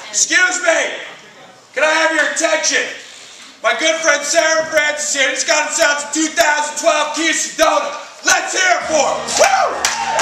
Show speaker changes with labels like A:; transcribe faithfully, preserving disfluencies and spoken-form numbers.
A: Excuse me. Can I have your attention? My good friend Sarah Francis here just got himself some two thousand twelve Kia Sedona. Let's hear it for him. Woo!